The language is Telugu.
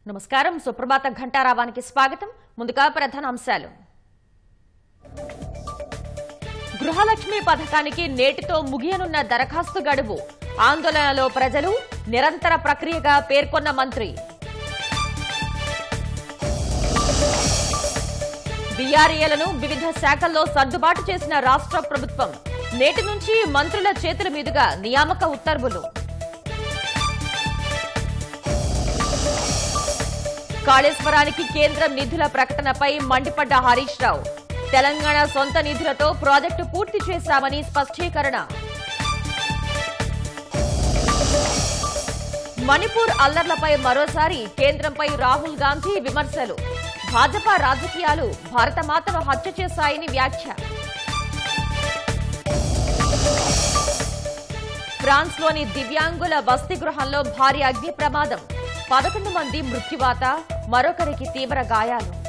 నమస్కారం సుప్రభాత ఘంటారావానికి స్వాగతం ముందుగా ప్రధాన అంశాలు గృహలక్ష్మి పథకానికి నేటితో ముగియనున్న దరఖాస్తు గడువు ఆందోళనలో ప్రజలు నిరంతర ప్రక్రియగా పేర్కొన్న మంత్రి బీఆర్ఏలను వివిధ శాఖల్లో సర్దుబాటు చేసిన రాష్ట్ర ప్రభుత్వం నేటి నుంచి మంత్రుల చేతుల మీదుగా నియామక ఉత్తర్వులు కాళేశ్వరానికి కేంద్రం నిధుల ప్రకటనపై మండిపడ్డ హరీష్ రావు తెలంగాణ సొంత నిధులతో ప్రాజెక్టు పూర్తి చేశామని స్పష్టీకరణ మణిపూర్ అల్లర్లపై మరోసారి కేంద్రంపై రాహుల్ గాంధీ విమర్శలు భాజపా రాజకీయాలు భారతమాతను హత్య చేశాయని వ్యాఖ్య ఫ్రాన్స్లోని దివ్యాంగుల వసతి గృహంలో భారీ అగ్ని ప్రమాదం 11 మంది మృత్యువాత మరొకరికి తీవ్ర గాయాలు